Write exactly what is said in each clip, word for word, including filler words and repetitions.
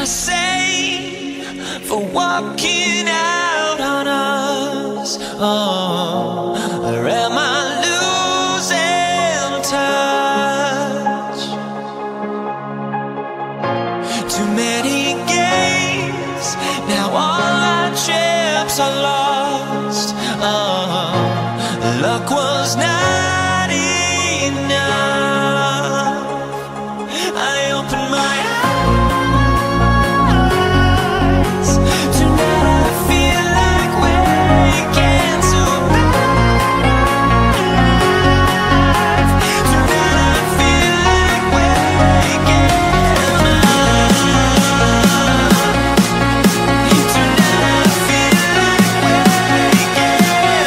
sane for walking out on us? Oh, or am I losing touch? Too many games, now all our chips are lost. Oh, luck was not enough. I opened my eyes. Tonight I feel like waking to life. Tonight I feel like waking up. Tonight I feel like waking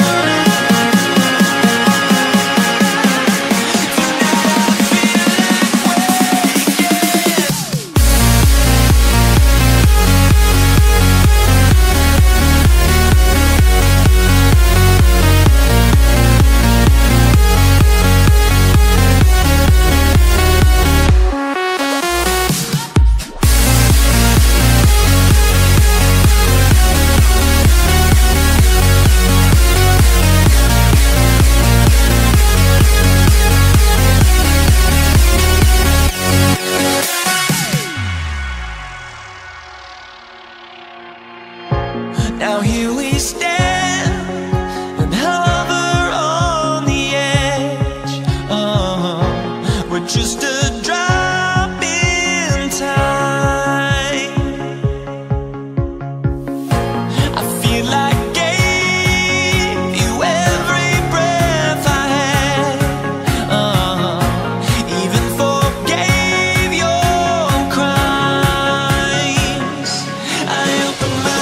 now here we stand and hover on the edge. Oh, we're just a drop in time. I feel like I gave you every breath I had. Oh, even forgave your crimes. I opened my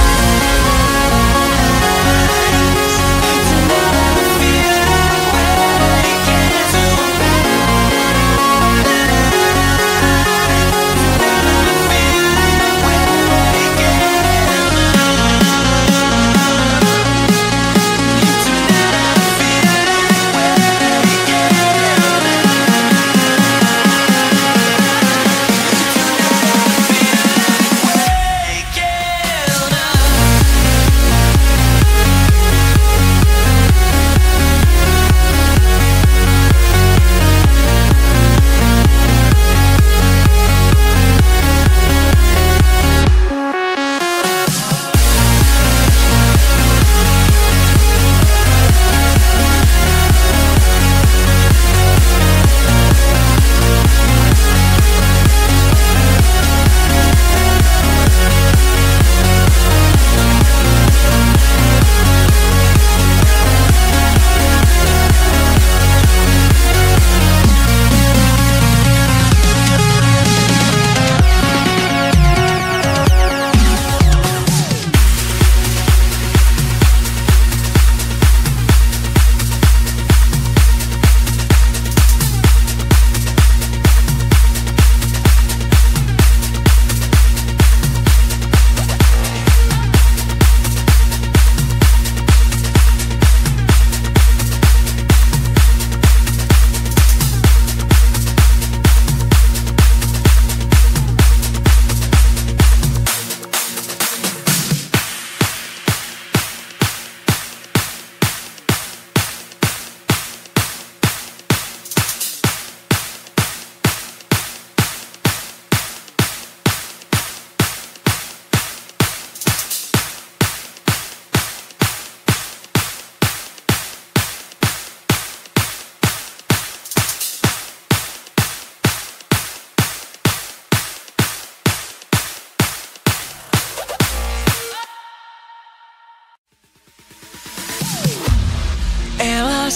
am I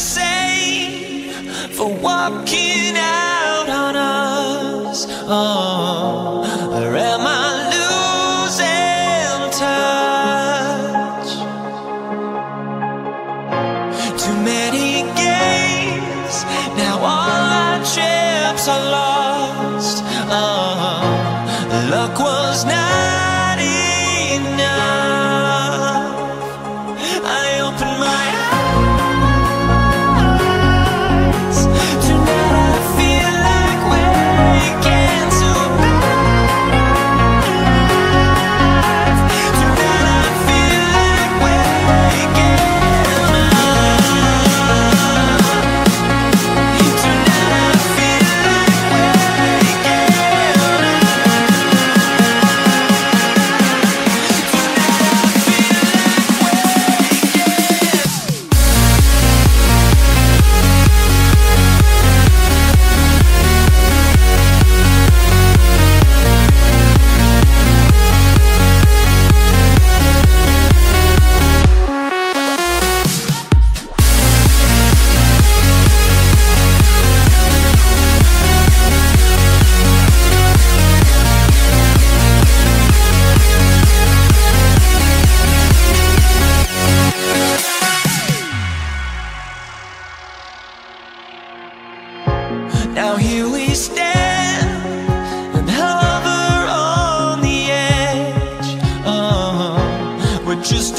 sane for walking out on us? Oh, or am I losing touch? Too many games, now all our chips are lost. Oh, luck was not enough. I opened my eyes. Tonight I feel like waking to life. Now here we stand and hover on the edge. Oh, we're just